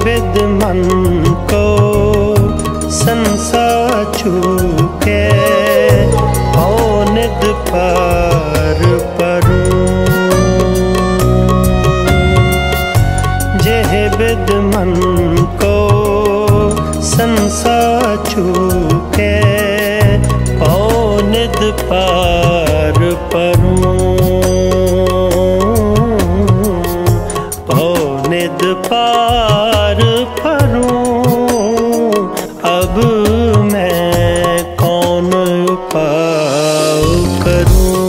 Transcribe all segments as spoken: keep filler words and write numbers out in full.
With मन को संसा चूके निद पार परूं। जेह विद मन को संसा चूके निद पार परूं। निद पार परूं। अब मैं कौन उपाय करूं,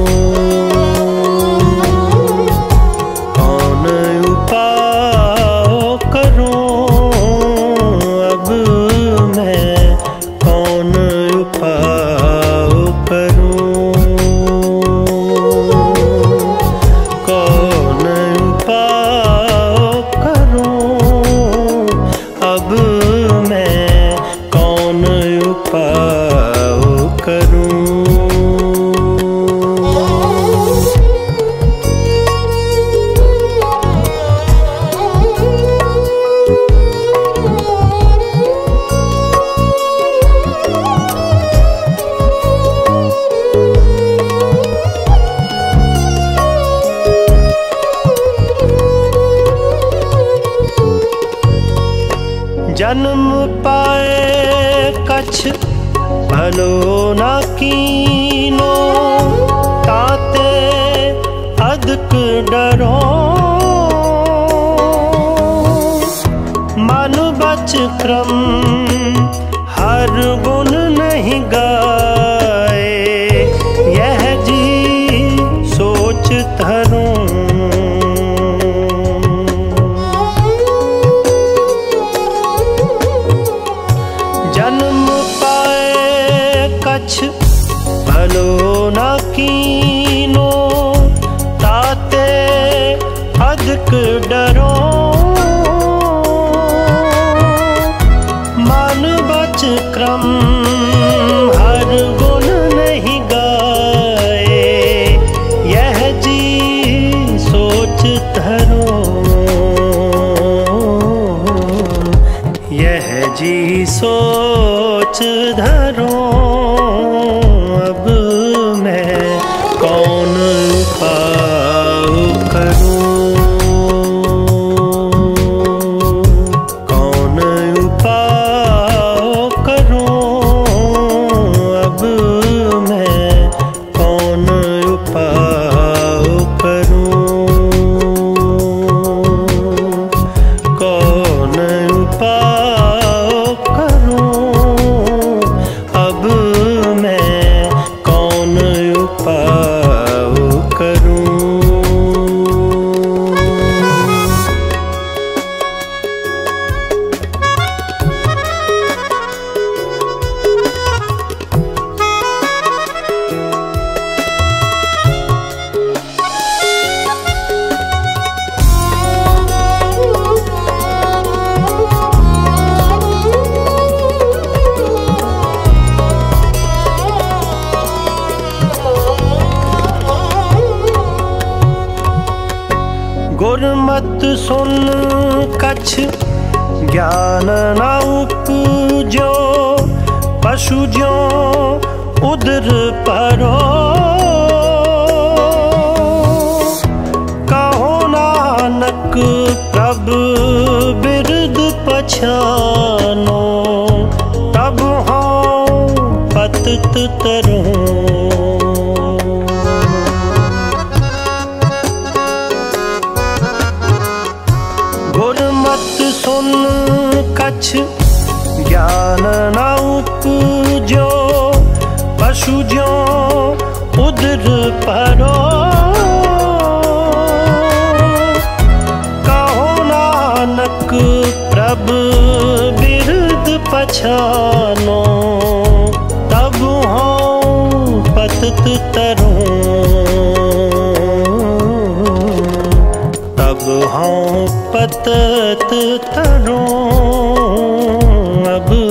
कौन उपाय करूं। अब मैं कौन उपाय करूं, कौन उपाय करूं। अब मैं कौन उपाय करूं। जन्म पाए कछ भलो न कीनो, ताते अधिक डरो। मन बच क्रम हर गुण नहीं गाए, यह जी सोच धरूं। जन्म पाए कछ भलो न कीनो, ताते अधिक डरो। मन बच क्रम हर गुण नहीं गाए, यह जी सोच धरो। यह जी सोच धरो। अब मैं कौन उपाय करूं, कौन उपाय करूं। अब मैं कौन उपाय करूं, कौन उपाय करूं। अब मैं कौन उपाय करूं। गुरमत सुन कछ ज्ञान न उपजो, पशु ज्यों उदर परो। कहो नानक प्रभ बिरद पछानो, तब हाँ पतित तरूं। गुरमत सुन कछ ज्ञान न उपजो, पशु ज्यों उदर परो। कहो नानक प्रभ बिरद पछानो, तब हाँ पतित तरूं। तब हाँ पतित तरूं। अब